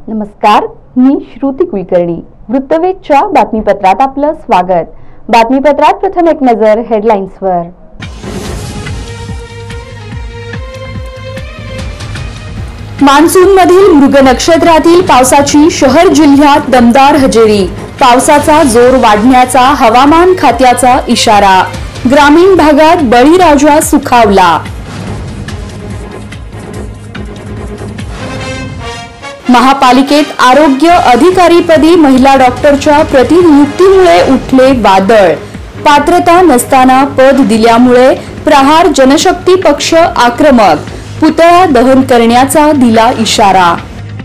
नमस्कार, मी श्रुती कुलकर्णी. वृत्तवेधच्या बातमीपत्रात आपलं स्वागत. बातमीपत्रात प्रथम एक नजर हेडलाईन्सवर. मान्सूनमधील मृग नक्षत्रातील पावसाची शहर जिल्ह्यात दमदार हजेरी. पावसाचा जोर वाढण्याचा हवामान खात्याचा इशारा. ग्रामीण भागात बळीराजा सुखावला. महापालिकेत आरोग्य अधिकारीपदी महिला डॉक्टरच्या प्रतिनियुक्तीमुळे उठले वादळ. पात्रता नसताना पद दिल्यामुळे प्रहार जनशक्ती पक्ष आक्रमक. पुतळा दहन करण्याचा दिला इशारा.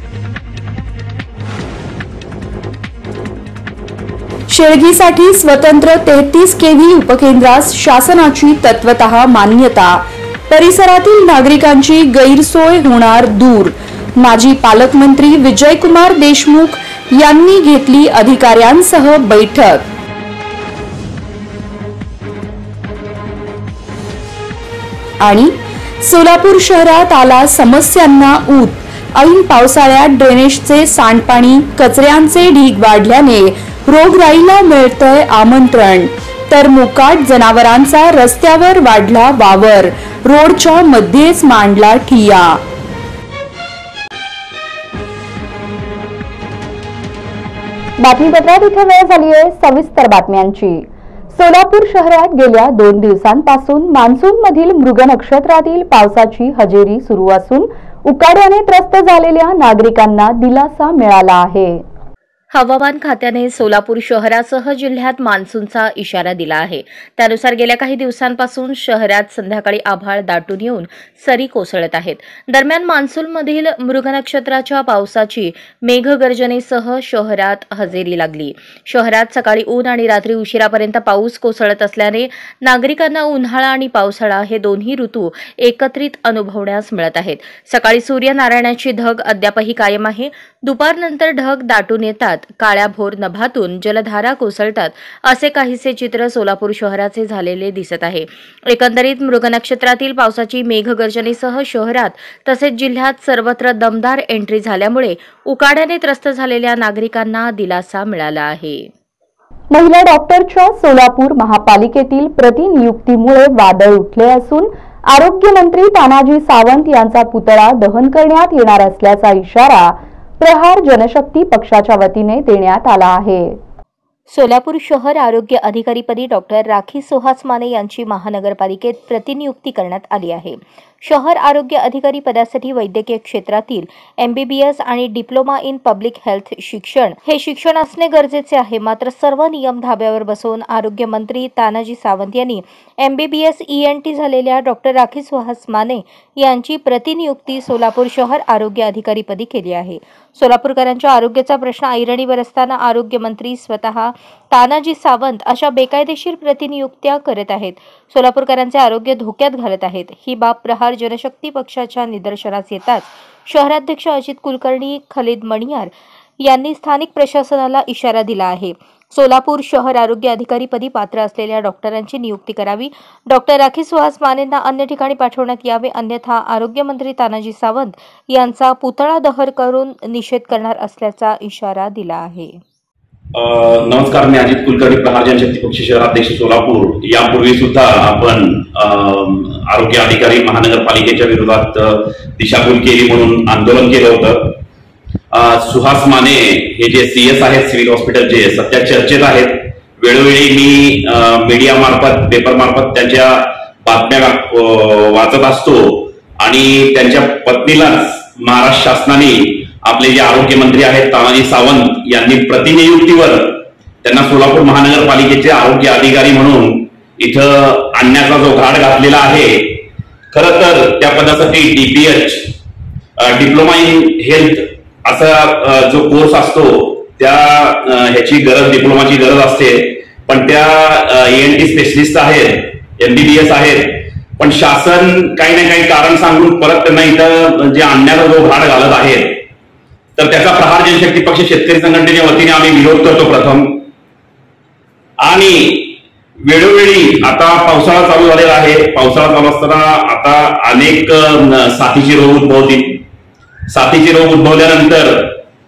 शेळगीसाठी स्वतंत्र 33 केव्ही उपकेंद्रास शासनाची तत्वतः मान्यता. परिसरातील नागरिकांची गैरसोय होणार दूर. माजी पालकमंत्री विजयकुमार देशमुख यांनी घेतली अधिकाऱ्यांसह बैठक. आणि सोलापूर शहरात आला समस्यांना ऊत. ऐन पावसाळ्यात ड्रेनेजचे सांडपाणी, कचऱ्यांचे ढीग वाढल्याने रोगराईला मिळतंय आमंत्रण. तर मोकाट जनावरांचा रस्त्यावर वाढला वावर. रोडच्या मध्येच मांडला ठिय्या. बातमीपत्रात इथे वेळ झाली आहे सविस्तर बातम्यांची. सोलापूर शहरात गेल्या 2 दिवसांपासून मान्सून मधील मृग नक्षत्रातील पावसाची हजेरी सुरू असून उकाड्याने त्रस्त झालेल्या नागरिकांना दिलासा मिळाला आहे. हवामान खात्याने सोलापूर शहरासह जिल्ह्यात मान्सूनचा इशारा दिला आहे. त्यानुसार गेल्या काही दिवसांपासून शहरात संध्याकाळी आभाळ दाटून येऊन सरी कोसळत आहेत. दरम्यान मान्सूनमधील मृग नक्षत्राच्या पावसाची मेघगर्जनेसह शहरात हजेरी लागली. शहरात सकाळी ऊन आणि रात्री उशिरापर्यंत पाऊस कोसळत असल्याने नागरिकांना उन्हाळा आणि पावसाळा हे दोन्ही ऋतू एकत्रित अनुभवण्यास मिळत आहेत. सकाळी सूर्यनारायणाची धग अद्यापही कायम आहे. दुपारनंतर ढग दाटून येतात. काळ्याभोर नभातून जलधारा कोसळतात असे काहीसे चित्र सोलापूर शहराचे झालेले दिसत आहे. एकंदरीत मृग नक्षत्रातील पावसाची मेघगर्जनेसह शहरात तसेच जिल्ह्यात सर्वत्र दमदार एंट्री झाल्यामुळे उकाड्याने त्रस्त झालेल्या नागरिकांना दिलासा मिळाला आहे. महिला डॉक्टरच्या सोलापूर महापालिकेतील प्रतिनियुक्तीमुळे वादळ उठले असून आरोग्यमंत्री तानाजी सावंत यांचा पुतळा दहन करण्यात येणार असल्याचा इशारा प्रहार जनशक्ती पक्षाच्या वतीने देण्यात आला आहे. सोलापूर शहर आरोग्य अधिकारीपदी डॉक्टर राखी सुहास माने यांची महानगरपालिकेत प्रतिनियुक्ती करण्यात आली आहे. शहर आरोग्य अधिकारी पदासाठी वैद्यकीय क्षेत्रातील MBBS आणि डिप्लोमा इन पब्लिक हेल्थ शिक्षण हे शिक्षण असणे गरजेचे आहे. मात्र सर्व नियम धाब्यावर बसवून आरोग्यमंत्री तानाजी सावंत यांनी MBBS ENT झालेल्या डॉक्टर राखी सुहास माने यांची प्रतिनियुक्ती सोलापूर शहर आरोग्य अधिकारीपदी केली आहे. सोलापूरकरांच्या आरोग्याचा प्रश्न ऐरणीवर असताना आरोग्यमंत्री स्वतः तानाजी सावंत अशा बेकायदेशीर प्रतिनियुक्त्या करत आहेत. सोलापूरकरांचे आरोग्य धोक्यात घालत आहेत. ही बाब प्रहार जनशक्ती पक्षाच्या निदर्शनास येताच शहराध्यक्ष अजित कुलकर्णी, खलीद मणियार यांनी स्थानिक प्रशासनाला इशारा दिला आहे. सोलापूर शहर आरोग्य अधिकारीपदी पात्र असलेल्या डॉक्टरांची नियुक्ती करावी. डॉक्टर राखी सुहास मानेंना अन्य ठिकाणी पाठवण्यात यावे, अन्यथा आरोग्यमंत्री तानाजी सावंत यांचा पुतळा दहन करून निषेध करणार असल्याचा इशारा दिला आहे. नमस्कार, मी अजित कुलकर्णी, प्रहार जनशक्ती पक्ष शहराध्यक्ष सोलापूर. यापूर्वी सुद्धा आपण आरोग्य अधिकारी महानगरपालिकेच्या विरोधात दिशाभूल केली म्हणून आंदोलन केलं होतं. सुहास माने हे जे CS आहेत सिव्हिल हॉस्पिटलचे, सध्या चर्चेत आहेत. वेळोवेळी मी मीडिया मार्फत, पेपर मार्फत त्यांच्या बातम्या वाचत असतो आणि त्यांच्या पत्नीलाच महाराष्ट्र शासनाने आपले जे आरोग्यमंत्री आहेत तानाजी सावंत यांनी प्रतिनियुक्तीवर त्यांना सोलापूर महानगरपालिकेचे आरोग्य अधिकारी म्हणून इथं आणण्याचा जो घाट घातलेला आहे. खरं तर त्या पदासाठी DPH डिप्लोमा इन हेल्थ असा जो कोर्स असतो त्या ह्याची गरज, डिप्लोमाची गरज असते. पण त्या ENT स्पेशलिस्ट आहेत, MBBS आहेत. पण शासन काही ना काही कारण सांगून परत त्यांना इथं जे आणण्याचा जो घाट घालत आहे, तर त्याचा प्रहार जनशक्ती पक्ष शेतकरी संघटनेच्या वतीने आम्ही विरोध करतो प्रथम. आणि वेळोवेळी आता पावसाळा चालू झालेला आहे. पावसाळा चालू असताना आता अनेक साथीचे रोग उद्भवतील. साथीचे रोग उद्भवल्यानंतर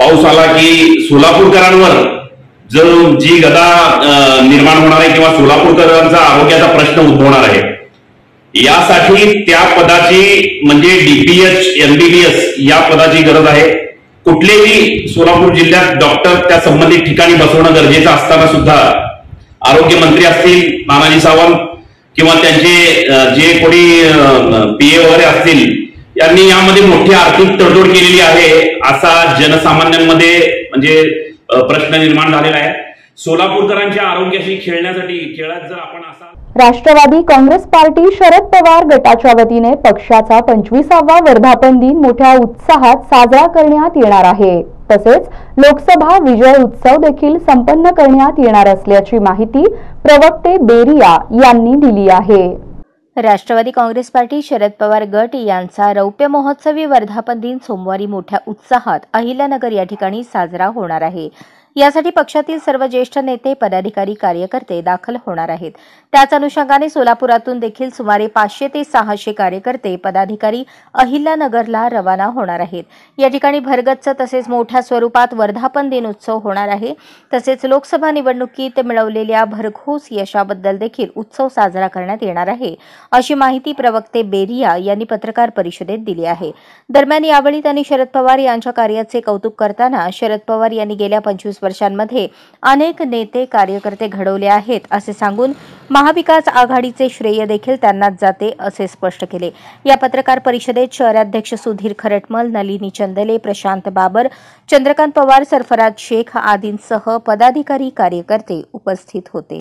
पाऊस आला की सोलापूरकरांवर जी गदा निर्माण होणार आहे किंवा सोलापूरकरांचा आरोग्याचा प्रश्न उद्भवणार आहे, यासाठी त्या पदाची म्हणजे DPH MBBS या पदाची गरज आहे. कुठलेही सोलापूर जिल्ह्यात डॉक्टर त्या संबंधित ठिकाणी बसवणं गरजेचं असताना सुद्धा आरोग्य मंत्री असतील तानाजी सावंत किंवा त्यांचे जे कोणी PA वगैरे असतील, यांनी यामध्ये मोठी आर्थिक तडजोड केलेली आहे असा जनसामान्यांमध्ये म्हणजे प्रश्न निर्माण झालेला आहे. सोलापूरकरांच्या आरोग्याशी खेळण्यासाठी खेळात जर आपण असा राष्ट्रवादी काँग्रेस पार्टी शरद पवार गटाच्या वतीने पक्षाचा 25वा वर्धापन दिन मोठ्या उत्साहात साजरा करण्यात येणार आहे. तसेच लोकसभा विजय उत्सव देखील संपन्न करण्यात येणार असल्याची माहिती प्रवक्ते बेरिया यांनी दिली आहे. राष्ट्रवादी काँग्रेस पार्टी शरद पवार गट यांचा रौप्य महोत्सवी वर्धापन दिन सोमवारी मोठ्या उत्साहात अहिल्यानगर या ठिकाणी साजरा होणार आहे. यासाठी पक्षातील सर्व ज्येष्ठ नेते, पदाधिकारी, कार्यकर्ते दाखल होणार आहेत. त्याच अनुषंगाने सोलापुरातून देखील सुमारे 500 ते 600 कार्यकर्ते, पदाधिकारी अहिल्यानगरला रवाना होणार आहेत. या ठिकाणी भरगच्च तसेच मोठ्या स्वरूपात वर्धापन दिन उत्सव होणार आहे. तसेच लोकसभा निवडणुकीत मिळवलेल्या भरघोस यशाबद्दल देखील उत्सव साजरा करण्यात येणार आहे, अशी माहिती प्रवक्ते बेरिया यांनी पत्रकार परिषदेत दिली आहे. दरम्यान यावेळी त्यांनी शरद पवार यांच्या कार्याचे कौतुक करताना शरद पवार यांनी गेल्या 25 वर्षांमध्ये अनेक नेते, कार्यकर्ते घडवले आहेत असे सांगून महाविकास आघाडीचे श्रेय देखील त्यांनाच जाते असे स्पष्ट केले. या पत्रकार परिषदेत शहराध्यक्ष सुधीर खरटमल, नलिनी चंदले, प्रशांत बाबर, चंद्रकांत पवार, सरफराज शेख आदींसह पदाधिकारी, कार्यकर्ते उपस्थित होते.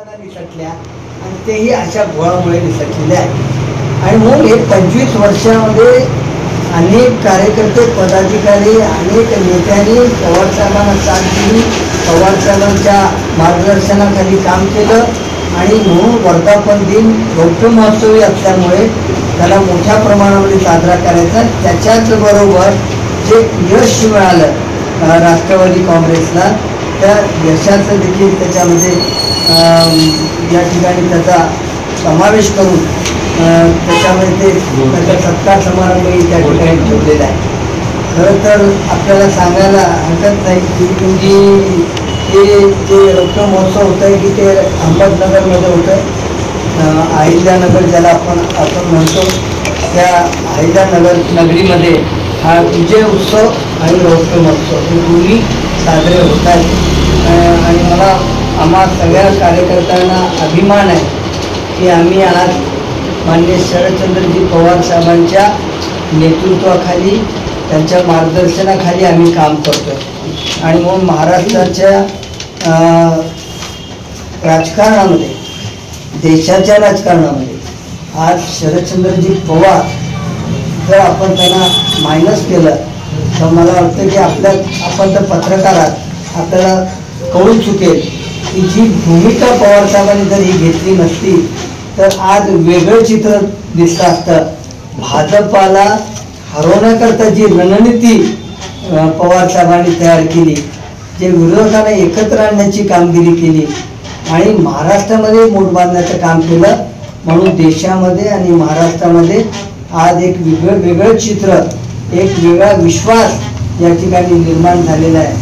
आणि तेही अशा गोळामुळे निसटलेले आहे. आणि मग हे 25 वर्षामध्ये अनेक कार्यकर्ते, पदाधिकारी, अनेक नेत्यांनी पवार साहेबांना साथ दिली, पवार साहेबांच्या मार्गदर्शनाखाली काम केलं. आणि म्हणून वर्धापन दिन रौप्य महोत्सवी असल्यामुळे त्याला मोठ्या प्रमाणामध्ये साजरा करायचा. त्याच्याच बरोबर जे यश मिळालं राष्ट्रवादी काँग्रेसला, त्या यशाचं देखील त्याच्यामध्ये या ठिकाणी त्याचा समावेश करून त्याच्यामध्ये ते त्याचा सत्कार समारंभही त्या ठिकाणी ठेवलेला आहे. खरं तर आपल्याला सांगायला हरकत नाही की हे जे रौप्य महोत्सव होतं आहे की ते अहमदनगरमध्ये होतं. अहिल्यानगर ज्याला आपण म्हणतो, त्या अहिल्यानगर नगरीमध्ये हा विजय उत्सव आणि रौप्य महोत्सव हे दोन्ही साजरे होत आहेत. आणि मला आम्हा सगळ्या कार्यकर्त्यांना अभिमान आहे की आम्ही आज माननीय शरदचंद्रजी पवार साहेबांच्या नेतृत्वाखाली, त्यांच्या मार्गदर्शनाखाली आम्ही काम करतो. आणि मग महाराष्ट्राच्या राजकारणामध्ये, देशाच्या राजकारणामध्ये आज शरदचंद्रजी पवार जर आपण त्यांना मायनस केलं तर मला वाटतं की आपण तर पत्रकार आहात, आपल्याला कळून चुकेल की जी भूमिका पवार साहेबांनी जर ही घेतली नसती तर आज वेगळं चित्र दिसतं असतं. भाजपाला हरवण्याकरता जी रणनीती पवार साहेबांनी तयार केली, जे विरोधकांना एकत्र आणण्याची कामगिरी केली आणि महाराष्ट्रामध्ये मोठ बांधण्याचं काम केलं, म्हणून देशामध्ये आणि महाराष्ट्रामध्ये आज एक वेगळं चित्र, एक वेगळा विश्वास या ठिकाणी निर्माण झालेला आहे.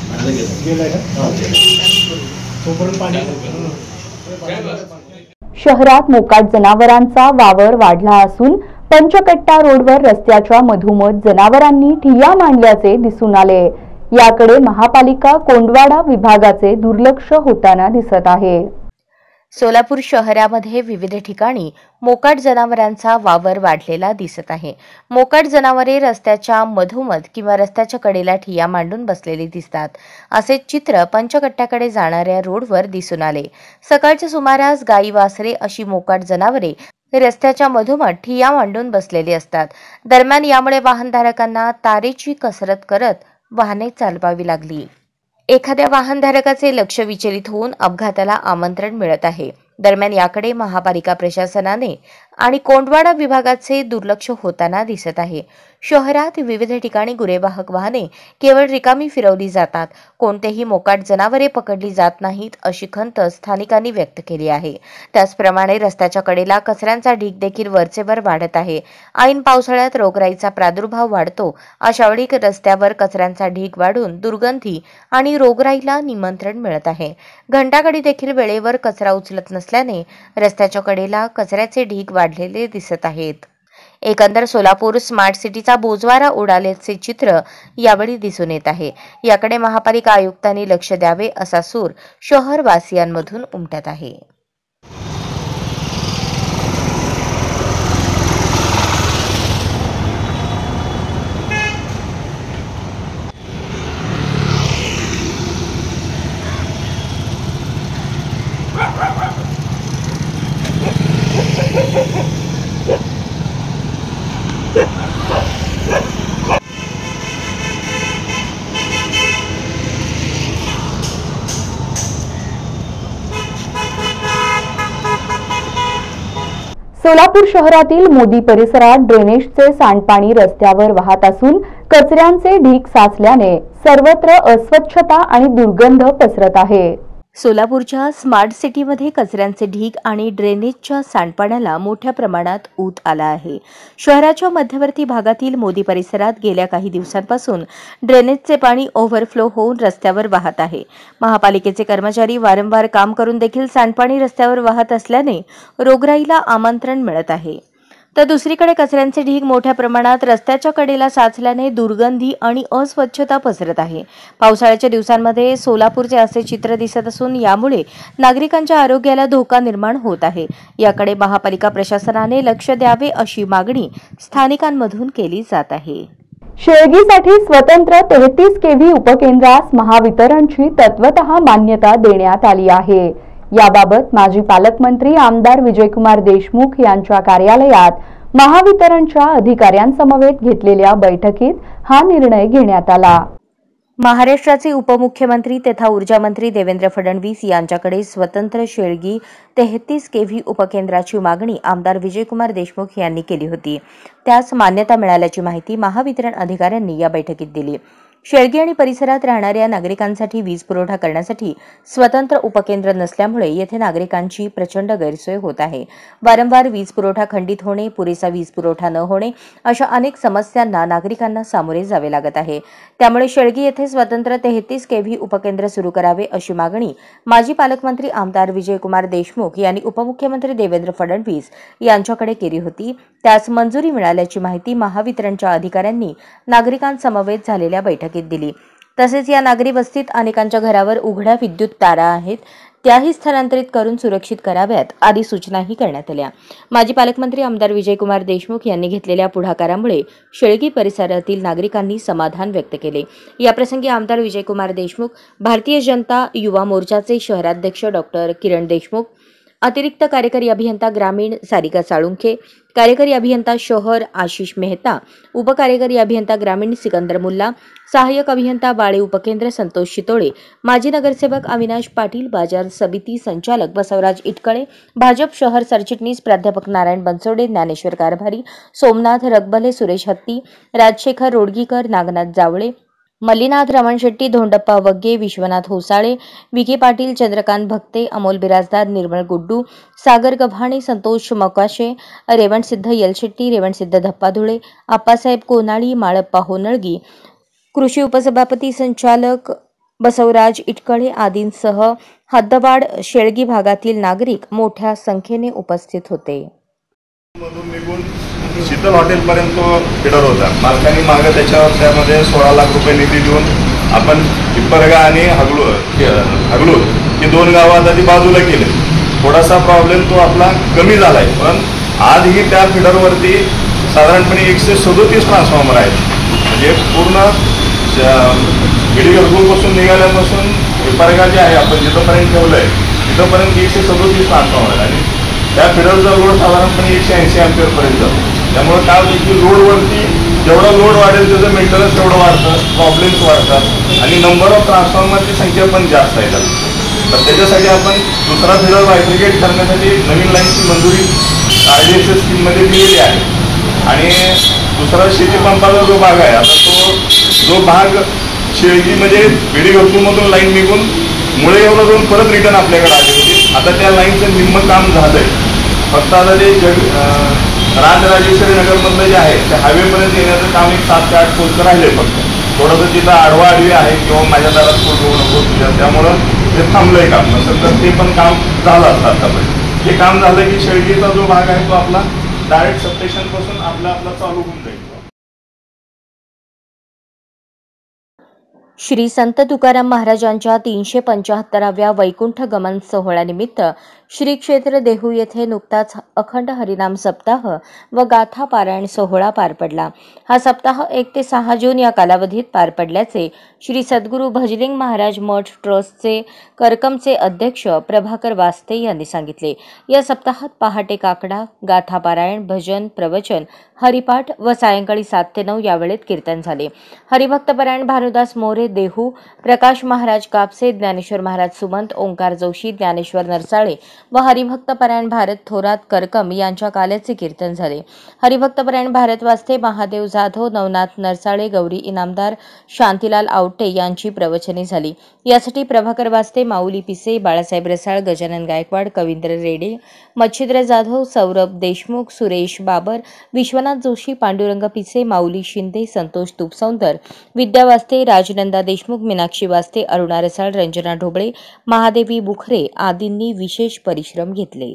शहरात मोकाट जनावरांचा वावर वाढला असून पंचकट्टा रोडवर रस्त्याच्या मधोमध जनावरांनी ठिय्या मांडल्याचे दिसून आले. याकडे महापालिका कोंडवाडा विभागाचे दुर्लक्ष होताना दिसत आहे. सोलापूर शहरामध्ये विविध ठिकाणी मोकाट जनावरांचा वावर वाढलेला दिसत आहे. मोकाट जनावरे रस्त्याच्या मधोमध किंवा रस्त्याच्या कडेला ठिय्या मांडून बसलेली दिसतात. असे चित्र पंचकट्ट्याकडे जाणाऱ्या रोडवर दिसून आले. सकाळच्या सुमारास गाई, वासरे अशी मोकाट जनावरे रस्त्याच्या मधोमध ठिय्या मांडून बसलेली असतात. दरम्यान यामुळे वाहनधारकांना तारेची कसरत करत वाहने चालवावी लागली. एखाद्या वाहनधारकाचे लक्ष विचलित होऊन अपघाताला आमंत्रण मिळत आहे. दरम्यान याकडे महापालिका प्रशासनाने आणि कोंडवाडा विभागाचे दुर्लक्ष होताना दिसत आहे. शहरात विविध ठिकाणी गुरेवाहक वाहने केवळ रिकामी फिरवली जातात. कोणतेही मोकाट जनावरे पकडली जात नाहीत अशी खंत स्थानिकांनी व्यक्त केली आहे. त्याचप्रमाणे रस्त्याच्या कडेला कचऱ्यांचा ढीग देखील वरचेवर वाढत आहे. ऐन पावसाळ्यात रोगराईचा प्रादुर्भाव वाढतो. अशावेळी रस्त्यावर कचऱ्यांचा ढीग वाढून दुर्गंधी आणि रोगराईला निमंत्रण मिळत आहे. घंटागाडी देखील वेळेवर कचरा उचलत नसल्याने रस्त्याच्या कडेला कचऱ्याचे ढीग वाढलेले दिसत आहेत. एकंदर सोलापूर स्मार्ट सिटीचा बोजवारा उडाल्याचे चित्र यावेळी दिसून येत आहे. याकडे महापालिका आयुक्तांनी लक्ष द्यावे असा सूर शहरवासियांमधून उमटत आहे. सोलापूर शहरातील मोदी परिसरात ड्रेनेजचे सांडपाणी रस्त्यावर वाहत असून कचऱ्यांचे ढीग साचल्याने सर्वत्र अस्वच्छता आणि दुर्गंध पसरत आहे. सोलापूरच्या स्मार्ट सिटीमध्ये कचऱ्यांचे ढीग आणि ड्रेनेजच्या सांडपाण्याला मोठ्या प्रमाणात ऊत आला आहे. शहराच्या मध्यवर्ती भागातील मोदी परिसरात गेल्या काही दिवसांपासून ड्रेनेजचे पाणी ओव्हरफ्लो होऊन रस्त्यावर वाहत आहे. महापालिकेचे कर्मचारी वारंवार काम करून देखील सांडपाणी रस्त्यावर वाहत असल्याने रोगराईला आमंत्रण मिळत आहे. तर दुसरीकडे कचऱ्यांचे ढीग मोठ्या प्रमाणात रस्त्याच्या कडेला साचल्याने दुर्गंधी आणि अस्वच्छता पसरत आहे. पावसाळ्याच्या दिवसांमध्ये सोलापूरचे असे चित्र दिसत असून यामुळे नागरिकांच्या आरोग्याला धोका निर्माण होत आहे. याकडे महापालिका प्रशासनाने लक्ष द्यावे अशी मागणी स्थानिकांमधून केली जात आहे. शेळगीसाठी स्वतंत्र 33 केव्ही उपकेंद्रास महावितरणची तत्वतः मान्यता देण्यात आली आहे. याबाबत माजी पालकमंत्री आमदार विजयकुमार देशमुख यांच्या कार्यालयात महावितरणच्या अधिकाऱ्यांसमवेत घेतलेल्या बैठकीत हा निर्णय घेण्यात आला. महाराष्ट्राचे उपमुख्यमंत्री तथा ऊर्जा मंत्री देवेंद्र फडणवीस यांच्याकडे स्वतंत्र शेळगी 33 केव्ही उपकेंद्राची मागणी आमदार विजयकुमार देशमुख यांनी केली होती. त्यास मान्यता मिळाल्याची माहिती महावितरण अधिकाऱ्यांनी या बैठकीत दिली. शेळगी आणि परिसरात राहणाऱ्या नागरिकांसाठी वीज पुरवठा करण्यासाठी स्वतंत्र उपकेंद्र नसल्यामुळे येथे नागरिकांची प्रचंड गैरसोय होत आहे. वारंवार वीज पुरवठा खंडित होणे, पुरेसा वीज पुरवठा न होणे अशा अनेक समस्यांना नागरिकांना सामोरे जावे लागत आहे. त्यामुळे शेळगी येथे स्वतंत्र 33 केव्ही उपकेंद्र सुरू करावे अशी मागणी माजी पालकमंत्री आमदार विजयकुमार देशमुख यांनी उपमुख्यमंत्री देवेंद्र फडणवीस यांच्याकडे केली होती. त्यास मंजुरी मिळाल्याची माहिती महावितरणच्या अधिकाऱ्यांनी नागरिकांसमवेत झालेल्या बैठकीत दिली. तसेच या नागरी वस्तीत अनेकांच्या घरावर उघड्या विद्युत तारा आहेत, त्याही स्थलांतरित करून सुरक्षित कराव्यात आदी सूचनाही करण्यात आल्या. माजी पालकमंत्री आमदार विजयकुमार देशमुख यांनी घेतलेल्या पुढाकारामुळे शेळगी परिसरातील नागरिकांनी समाधान व्यक्त केले. याप्रसंगी आमदार विजयकुमार देशमुख, भारतीय जनता युवा मोर्चाचे शहराध्यक्ष डॉक्टर किरण देशमुख, अतिरिक्त कार्यकारी अभियंता ग्रामीण सारिका साळुंखे, कार्यकारी अभियंता शहर आशिष मेहता, उपकार्यकारी अभियंता ग्रामीण सिकंदर मुल्ला, सहाय्यक अभियंता बाळे उपकेंद्र संतोष शितोळे, माजी नगरसेवक अविनाश पाटील, बाजार समिती संचालक बसवराज इटकळे, भाजप शहर सरचिटणीस प्राध्यापक नारायण बनसोडे, ज्ञानेश्वर कारभारी, सोमनाथ रगबले, सुरेश हत्ती, राजशेखर रोडगीकर, नागनाथ जावळे, मल्लीनाथ रमण शेट्टी, धोंडप्पा वग्गे, विश्वनाथ होसाळे, विखे पाटील, चंद्रकांत भक्ते, अमोल बिराजदार, निर्मळ गुड्डू, सागर गव्हाणे, संतोष मकाशे, रेवणसिद्ध यलशेट्टी, रेवणसिद्ध धप्पाधुळे, आप्पासाहेब कोनाळी, माळप्पा होनळगी, कृषी उपसभापती संचालक बसवराज इटकळे आदींसह हद्दवाड शेळगी भागातील नागरिक मोठ्या संख्येने उपस्थित होते. शीतल हॉटेलपर्यंत तो फिडर होता. मालकांनी मागं त्यामध्ये 16 लाख रुपये निधी देऊन आपण हिप्परगा आणि हगलूर ही 2 गावात आधी बाजूला केले. थोडासा प्रॉब्लेम तो आपला कमी झाला आहे, पण आजही त्या फिडरवरती साधारणपणे 137 ट्रान्सफॉर्मर आहेत. म्हणजे पूर्ण गिडीघरपूरपासून निघाल्यापासून हिप्परगा जे आहे आपण जिथंपर्यंत ठेवलं आहे तिथंपर्यंत 137 ट्रान्सफॉर्मर आहे. त्या फिडरचा लोड साधारणपणे 180 अँपिअरपर्यंत जातो. त्यामुळे काय होतं की रोडवरती जेवढा लोड वाढेल त्याचं मेंटेनन्स तेवढं वाढतं, प्रॉब्लेम्स वाढतात आणि नंबर ऑफ ट्रान्सफॉर्मरची संख्या पण जास्त आहे. तर त्याच्यासाठी आपण दुसरा फिडर बायफ्रिकेट करण्यासाठी नवीन लाईनची मंजुरी RDSS स्कीममध्ये दिलेली आहे. आणि दुसरा शेती पंपाचा जो भाग आहे, आता जो भाग शेळीमध्ये पिढी घरकुलमधून लाईन निघून मुळे एवढं जाऊन परत रिटर्न आपल्याकडे आली होती. आता त्या लाईनचं निम्म काम झालंय. फक्त आता ते राजराजेश्वरी नगरमधलं जे आहे त्या हायवेपर्यंत येण्याचं काम एक 7 ते 8 कोस राहिले. फक्त थोडंसं तिथं आडवा आडवी आहे किंवा माझ्या दारात कोण होऊ नको तुझ्या, त्यामुळं ते थांबलंय काम. नसेल तर ते पण काम झालं असतं आतापर्यंत. हे काम झालं की शेळकीचा जो भाग आहे तो आपला डायरेक्ट सबस्टेशन पासून आपला चालू होऊन जाईल. श्री संत तुकाराम महाराजांच्या 375व्या वैकुंठ गमन सोहळ्यानिमित्त श्री क्षेत्र देहू येथे नुकताच अखंड हरिनाम सप्ताह व गाथा पारायण सोहळा पार पडला. हा सप्ताह 1 ते 6 जून या कालावधीत पार पडल्याचे श्री सद्गुरू भजलिंग महाराज मठ ट्रस्टचे करकमचे अध्यक्ष प्रभाकर वास्ते यांनी सांगितले. या सप्ताहात पहाटे काकडा, गाथा पारायण, भजन, प्रवचन, हरिपाठ व सायंकाळी 7 ते 9 या वेळेत कीर्तन झाले. हरिभक्तपरायण भानुदास मोरे देहू, प्रकाश महाराज कापसे, ज्ञानेश्वर महाराज सुमंत, ओंकार जोशी, ज्ञानेश्वर नरसाळे व हरिभक्तपरायण भारत थोरात करकम यांच्या काल्याचे कीर्तन झाले. हरिभक्तपरायण भारत वास्ते, महादेव जाधव, नवनाथ नरसाळे, गौरी इनामदार, शांतीलाल आवटे यांची प्रवचने झाली. यासाठी प्रभाकर वास्ते, माऊली पिसे, बाळासाहेब रसाळ, गजानन गायकवाड, कवींद्र रेडे, मच्छिंद्र जाधव, सौरभ देशमुख, सुरेश बाबर, विश्वनाथ जोशी, पांडुरंग पिसे, माऊली शिंदे, संतोष तुपसौंदर, विद्या वास्ते, राजनंदा देशमुख, मीनाक्षी वास्ते, अरुणा रसाळ, रंजना ढोबळे, महादेवी बुखरे आदींनी विशेष परिश्रम घेतले.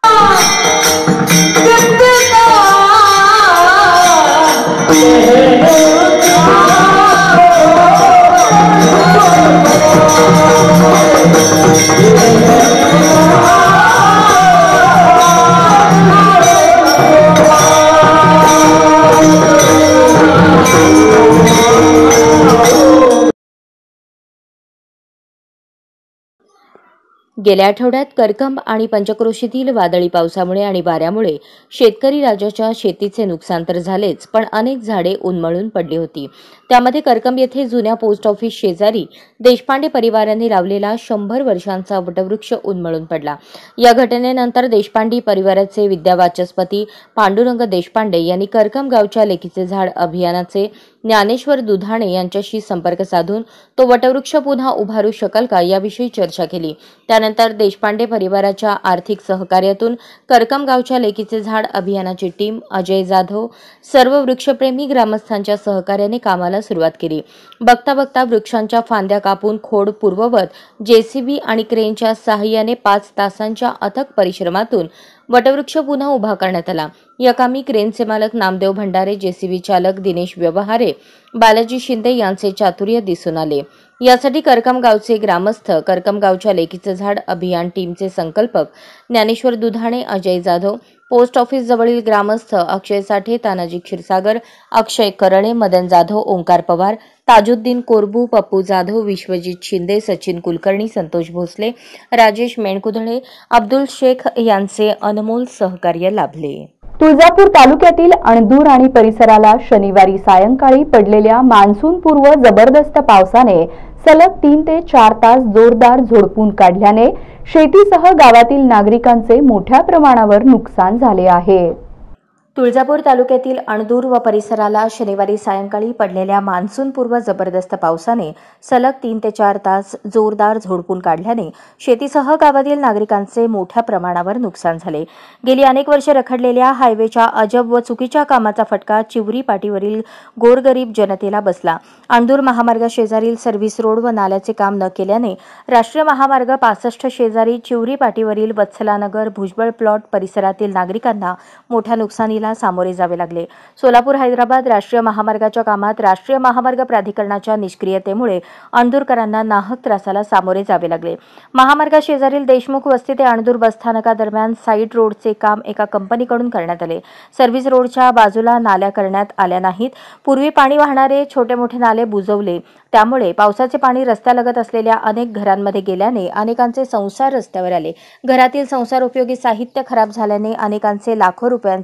गेल्या आठवड्यात करकम आणि पंचक्रोशीतील वादळी पावसामुळे आणि वाऱ्यामुळे शेतकरी राजाच्या शेतीचे नुकसान तर झालेच, पण अनेक झाडे उन्मळून पडली होती. त्यामध्ये करकम येथे जुन्या पोस्ट ऑफिस शेजारी देशपांडे परिवाराने लावलेला 100 वर्षांचा वटवृक्ष उन्मळून पडला. या घटनेनंतर देशपांडे परिवाराचे विद्यावाचस्पती पांडुरंग देशपांडे यांनी करकम गावच्या लेकीचे झाड अभियानाचे ज्ञानेश्वर दुधाणे यांच्याशी संपर्क साधून तो वटवृक्ष पुन्हा उभारू शकाल का याविषयी चर्चा केली. त्यानंतर देशपांडे परिवाराच्या आर्थिक सहकार्यातून करकम गावच्या लेकीचे झाड अभियानाची टीम, अजय जाधव, सर्व वृक्षप्रेमी ग्रामस्थांच्या सहकार्याने कामाला सुरुवात केली. बघता बघता वृक्षांच्या फांद्या कापून खोड पूर्ववत JCB आणि क्रेनच्या सहाय्याने 5 तासांच्या अथक परिश्रमातून वटवृक्ष पुन्हा उभा करण्यात आला. या कामी क्रेनचे मालक नामदेव भंडारे, JCB चालक दिनेश व्यवहारे, बालाजी शिंदे यांचे चातुर्य दिसून आले. यासाठी करकम गावचे ग्रामस्थ, करकम गावच्या लेकीचे झाड अभियान टीमचे संकल्पक ज्ञानेश्वर दुधाणे, अजय जाधव, पोस्ट ऑफिस जवळील ग्रामस्थ अक्षय साठे, तानाजी क्षीरसागर, अक्षय करणे, मदन जाधव, ओंकार पवार, ताजुद्दीन कोरबू, पप्पू जाधव, विश्वजित शिंदे, सचिन कुलकर्णी, संतोष भोसले, राजेश मेणकुधळे, अब्दुल शेख यांचे अनमोल सहकार्य लाभले. तुळजापूर तालुक्यातील अणदूर आणि परिसराला शनिवारी सायंकाळी पडलेल्या मान्सूनपूर्व जबरदस्त पावसाने सलग 3 ते 4 तास जोरदार झोडपून काढल्याने शेतीसह गावातील नागरिकांचे मोठ्या प्रमाणावर नुकसान झाले आहे. तुळजापूर तालुक्यातील अणदूर व परिसराला शनिवारी सायंकाळी पडलेल्या मान्सूनपूर्व जबरदस्त पावसाने सलग 3 ते 4 तास जोरदार झोडपून काढल्याने शेतीसह गावातील नागरिकांचे मोठ्या प्रमाणावर नुकसान झाले. गेली अनेक वर्षे रखडलेल्या हायवेच्या अजब व चुकीच्या कामाचा फटका चिवरी पाटीवरील गोरगरीब जनतेला बसला. अणदूर महामार्ग शेजारील सर्व्हिस रोड व नाल्याचे काम न केल्याने राष्ट्रीय महामार्ग 65 शेजारी चिवरी पाटीवरील वत्सलानगर, भुजबळ प्लॉट परिसरातील नागरिकांना मोठ्या नुकसानीला सामोरे जावे लागले. सोलापूर हैदराबाद राष्ट्रीय महामार्गाच्या कामात राष्ट्रीय महामार्ग प्राधिकरणाच्या निष्क्रियतेमुळे अणदूरकरांना नाहक त्रासाला सामोरे जावे लागले. महामार्गा शेजारील देशमुख वस्ती ते अणदूर बसस्थानकादरम्यान साईड रोडचे काम एका कंपनीकडून करण्यात आले. सर्व्हिस रोडच्या बाजूला नाल्या करण्यात आल्या नाहीत. पूर्वी पाणी वाहणारे छोटे मोठे नाले बुजवले. त्यामुळे पावसाचे पाणी रस्त्यालगत असलेल्या अनेक घरांमध्ये गेल्याने अनेकांचे संसार रस्त्यावर आले. घरातील संसार उपयोगी साहित्य खराब झाल्याने अनेकांचे लाखो रुपयांचे नुकसान झाले.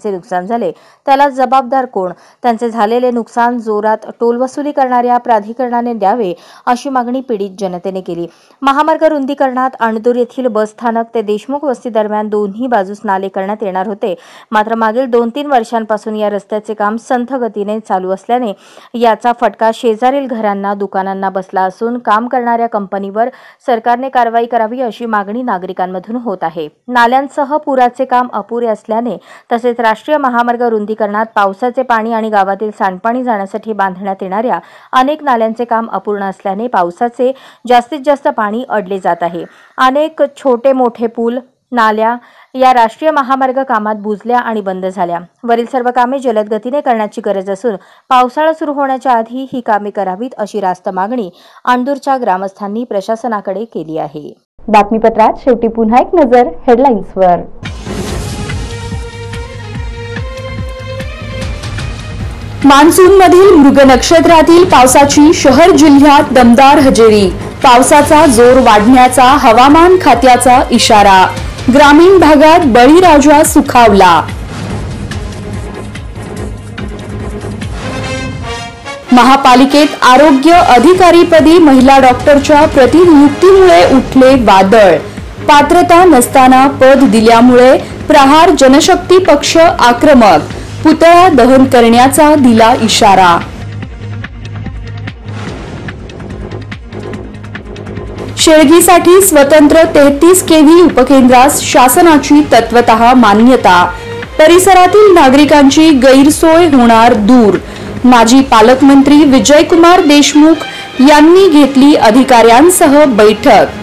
झाले त्याला जबाबदार कोण? त्यांचे झालेले नुकसान जोरात टोलवसुली करणाऱ्या प्राधिकरणाने द्यावे अशी मागणी पीडित जनतेने केली। महामार्ग रुंदीकरणात अणदूर येथील बस स्थानक ते देशमुख वस्ती दरम्यान दोन्ही बाजूस नाले करण्यात येणार होते, मात्र मागील 2-3 वर्षांपासून या रस्त्याचे काम संथ गतीने चालू असल्याने याचा फटका शेजारील घरांना, दुकानांना बसला असून काम करणाऱ्या कंपनीवर सरकारने कारवाई करावी अशी मागणी नागरिकांमधून होत आहे। नाल्यांसह पुराचे काम अपुरे असल्याने तसेच राष्ट्रीय महामार्ग रुंदीकरणात पावसाचे पाणी आणि गावातील सांडपाणी जाण्यासाठी बांधण्यात येणाऱ्या अनेक नाल्यांचे काम अपूर्ण असल्याने पावसाचे जास्तीत जास्त पाणी अडले जात आहे। अनेक छोटे मोठे पूल, नाल्या या राष्ट्रीय महामार्ग कामात बुजल्या आणि बंद झाल्या। वरील सर्व कामे जलद गतीने करण्याची गरज असून पावसाळा सुरू होण्याच्या आधी ही कामे करावीत अशी रास्त मागणी अणदूरच्या ग्रामस्थांनी प्रशासनाकडे केली आहे। बातमीपत्रात शेवटी पुन्हा एक नजर हेडलाईन्सवर। मान्सूनमधील मृग नक्षत्रातील पावसाची शहर जिल्ह्यात दमदार हजेरी। पावसाचा जोर वाढण्याचा हवामान खात्याचा इशारा। ग्रामीण भागात बळीराजा सुखावला। महापालिकेत आरोग्य अधिकारीपदी महिला डॉक्टरच्या प्रतिनियुक्तीमुळे उठले वादळ। पात्रता नसताना पद दिल्यामुळे प्रहार जनशक्ती पक्ष आक्रमक। पुतळा दहन करण्याचा दिला इशारा। शेळगीसाठी स्वतंत्र 33 केव्ही उपकेंद्रास शासनाची तत्वतः मान्यता। परिसरातील नागरिकांची गैरसोय होणार दूर। माजी पालकमंत्री विजयकुमार देशमुख यांनी घेतली अधिकाऱ्यांसह बैठक।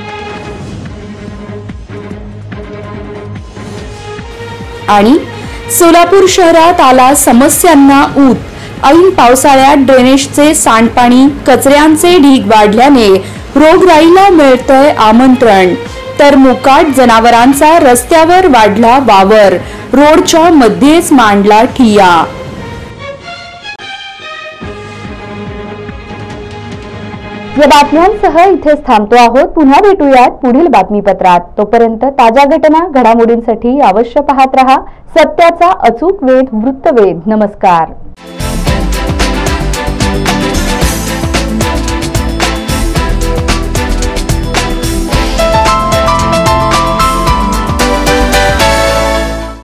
आणि सोलापूर शहरात आला समस्यांना ऊत। ऐन पावसाळ्यात ड्रेनेजचे सांडपाणी, कचऱ्यांचे ढीग वाढल्याने रोगराईला मिळतंय आमंत्रण। तर मोकाट जनावरांचा रस्त्यावर वाढला वावर। रोडच्या मध्येच मांडला ठिय्या। या बातम्यांसह इथेच थांबतो आहोत। पुन्हा भेटूयात पुढील बातमीपत्रात। तोपर्यंत ताज्या घटना घडामोडींसाठी अवश्य पाहत रहा सत्याचा अचूक वेध वृत्तवेध। नमस्कार।